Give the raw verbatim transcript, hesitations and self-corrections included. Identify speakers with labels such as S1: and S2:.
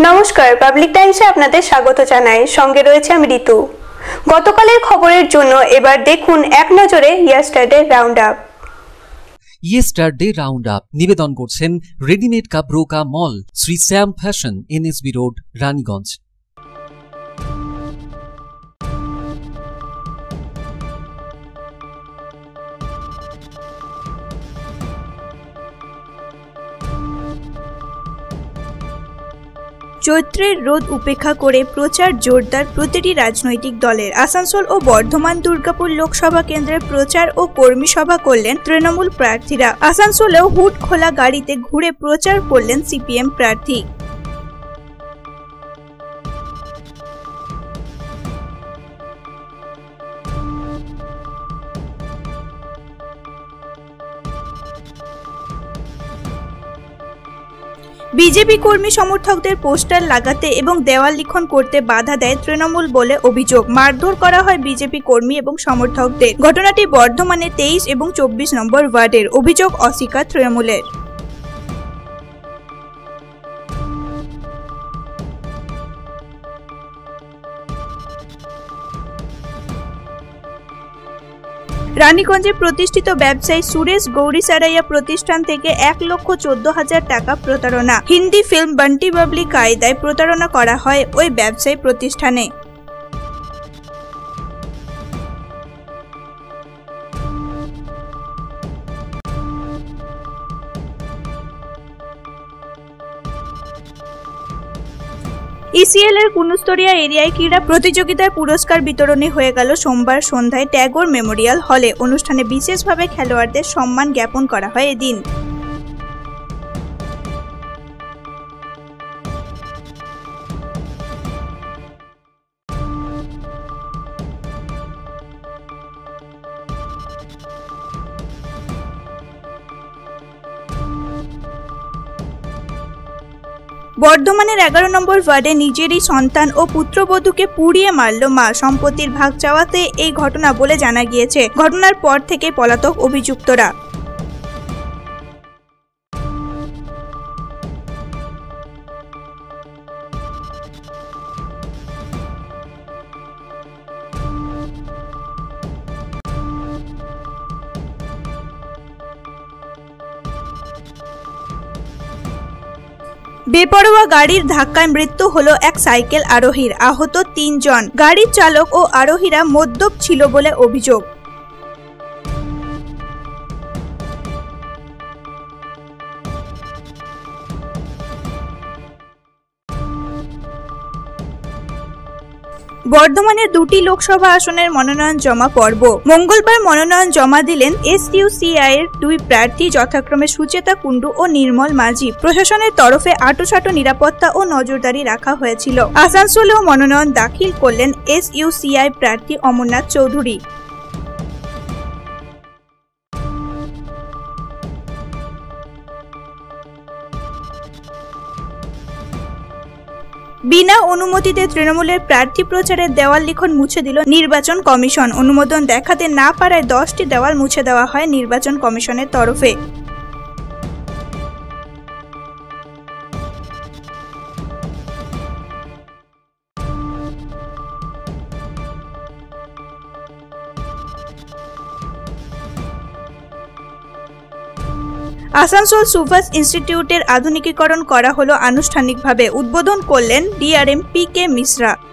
S1: নমস্কার, পাবলিক টাইমসে আপনাদের স্বাগত জানাই। সঙ্গে রয়েছে আমি ঋতু। গতকালের খবরের জন্য এবার দেখুন এক নজরে yesterday round up.
S2: Yesterday round up নিবেদন করছেন readymade Kabroka mall, Shri Shyam fashion, NSB road, Raniganj.
S3: চৈত্রের রোদ উপেক্ষা করে প্রচার জোরদার প্রতিটি রাজনৈতিক দলের। আসানসোল ও বর্ধমান দুর্গাপুর লোকসভা কেন্দ্রের প্রচার ও কর্মী সভা করলেন তৃণমূল প্রার্থীরা। আসানসোলেও হুড খোলা গাড়িতে ঘুরে প্রচার করলেন সিপিএম প্রার্থী। বিজেপি কর্মী সমর্থকদের পোস্টার লাগাতে এবং দেওয়াল লিখন করতে বাধা দেয় তৃণমূল বলে অভিযোগ। মারধর করা হয় বিজেপি কর্মী এবং সমর্থকদের। ঘটনাটি বর্ধমানে তেইশ এবং চব্বিশ নম্বর ওয়ার্ডের। অভিযোগ অস্বীকার তৃণমূলের। রানীগঞ্জে প্রতিষ্ঠিত ব্যবসায়ী সুরেশ গৌরীসারাইয়া প্রতিষ্ঠান থেকে এক লক্ষ চোদ্দ হাজার টাকা প্রতারণা। হিন্দি ফিল্ম বান্টি বাবলি কায়দায় প্রতারণা করা হয় ওই ব্যবসায়ী প্রতিষ্ঠানে। ইসিএল এর কুনুস্তরিয়া এরিয়ায় ক্রীড়া প্রতিযোগিতার পুরস্কার বিতরণী হয়ে গেল সোমবার সন্ধ্যায় ট্যাগোর মেমোরিয়াল হলে। অনুষ্ঠানে বিশেষভাবে খেলোয়াড়দের সম্মান জ্ঞাপন করা হয় এদিন। বর্ধমানের এগারো নম্বর ওয়ার্ডে নিজেরই সন্তান ও পুত্রবধূকে পুড়িয়ে মারল মা। সম্পত্তির ভাগ চাওয়াতে এই ঘটনা বলে জানা গিয়েছে। ঘটনার পর থেকে পলাতক অভিযুক্তরা। বেপরোয়া গাড়ির ধাক্কায় মৃত্যু হলো এক সাইকেল আরোহীর। আহত তিনজন। গাড়ির চালক ও আরোহীরা মদ্যপ ছিল বলে অভিযোগ। বর্ধমানের দুটি লোকসভা আসনের মনোনয়ন জমা পর্ব। মঙ্গলবার মনোনয়ন জমা দিলেন এসইউসিআই এর দুই প্রার্থী, যথাক্রমে সুচেতা কুণ্ডু ও নির্মল মাঝি। প্রশাসনের তরফে আঁটোসাঁটো নিরাপত্তা ও নজরদারি রাখা হয়েছিল। আসানসোলেও মনোনয়ন দাখিল করলেন এসইউসিআই প্রার্থী অমরনাথ চৌধুরী। বিনা অনুমতিতে তৃণমূলের প্রার্থী প্রচারের দেওয়াল লিখন মুছে দিল নির্বাচন কমিশন। অনুমোদন দেখাতে না পারায় দশটি দেওয়াল মুছে দেওয়া হয় নির্বাচন কমিশনের তরফে। আসানসোল সুভাষ ইনস্টিটিউটের আধুনিকীকরণ করা হলো আনুষ্ঠানিকভাবে। উদ্বোধন করলেন ডিআরএম পি কে মিশ্রা।